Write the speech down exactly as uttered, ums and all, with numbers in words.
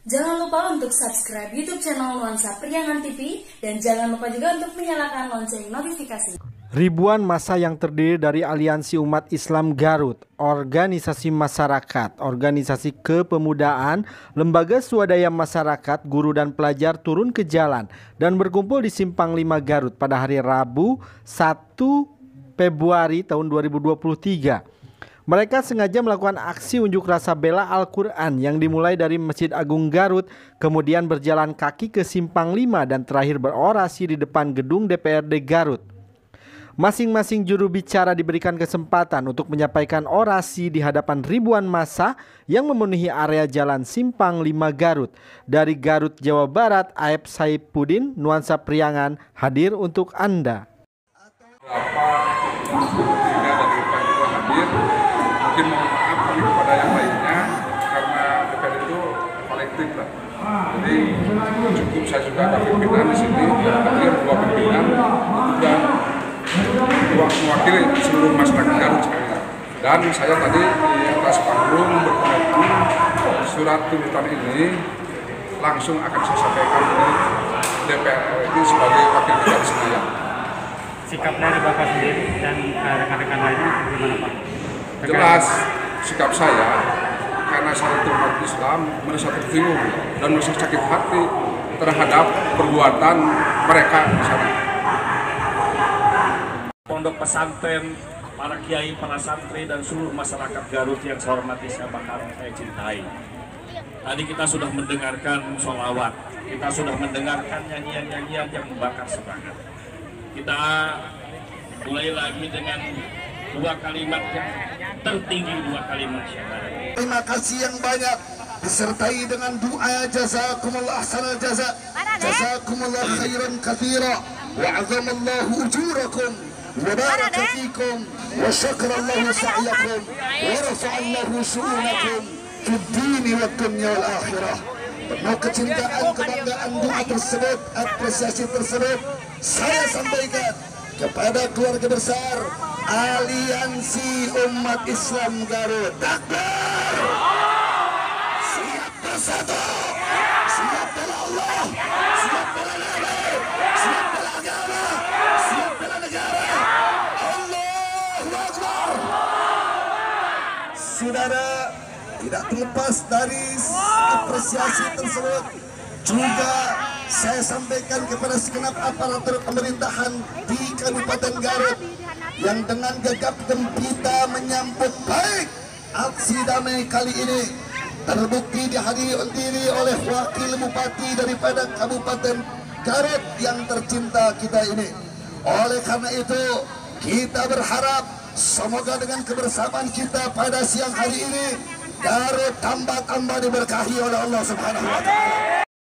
Jangan lupa untuk subscribe YouTube channel Nuansa Priangan T V dan jangan lupa juga untuk menyalakan lonceng notifikasi. Ribuan massa yang terdiri dari Aliansi Umat Islam Garut, organisasi masyarakat, organisasi kepemudaan, lembaga swadaya masyarakat, guru dan pelajar turun ke jalan dan berkumpul di Simpang lima Garut pada hari Rabu satu Februari tahun dua ribu dua puluh tiga. Mereka sengaja melakukan aksi unjuk rasa bela Al-Quran yang dimulai dari Masjid Agung Garut, kemudian berjalan kaki ke Simpang lima dan terakhir berorasi di depan gedung D P R D Garut. Masing-masing juru bicara diberikan kesempatan untuk menyampaikan orasi di hadapan ribuan massa yang memenuhi area jalan Simpang lima Garut. Dari Garut, Jawa Barat, Aep Saipudin, Nuansa Priangan hadir untuk Anda. Mungkin mohon maaf kami kepada yang lainnya karena D P R itu kolektif lah. Jadi cukup saya juga ada pimpinan di sini, hadir dua pimpinan dan dua mewakili seluruh masyarakat Garut sekalian. Dan saya tadi di atas panggung berkomitmen surat tuntutan ini langsung akan saya sampaikan di D P R R I sebagai wakil ketua di Senayan. Sikap dari Bapak sendiri dan rekan-rekan lainnya bagaimana Pak? Jelas sikap saya karena saya itu umat Islam merasa tersinggung dan merasa sakit hati terhadap perbuatan mereka di sana. Pondok pesantren, para kiai, para santri dan seluruh masyarakat Garut yang saya hormati, saya bakal saya cintai. Tadi kita sudah mendengarkan sholawat, kita sudah mendengarkan nyanyian-nyanyian yang membakar semangat. Kita mulai lagi dengan dua kalimat yang tertinggi, dua kalimat syahadat. Terima kasih yang banyak disertai dengan doa jazakumullah ahsanal jaza, jazakumullah khairan katsira, wa 'azamallahu ujurakum wa baraka fikum wa syakarallahu sa'yakum wa rafa'allahu su'unakum fid dini wad dunya wal akhirah. Penuh kecintaan, kebanggaan doa tersebut, apresiasi tersebut saya sampaikan kepada keluarga besar Aliansi Umat Islam Garut. Takbir! Siap bersatu, siap bela Allah, siap bela Nabi, siap bela agama, siap bela negara. Allahu Akbar. Saudara, tidak terlepas dari apresiasi tersebut juga saya sampaikan kepada segenap aparatur pemerintahan di Kabupaten Garut yang dengan gegap gempita menyambut baik aksi damai kali ini, terbukti dihadiri oleh wakil bupati daripada Kabupaten Garut yang tercinta kita ini. Oleh karena itu kita berharap semoga dengan kebersamaan kita pada siang hari ini Garut tambah-tambah diberkahi oleh Allah Subhanahu wa Ta'ala.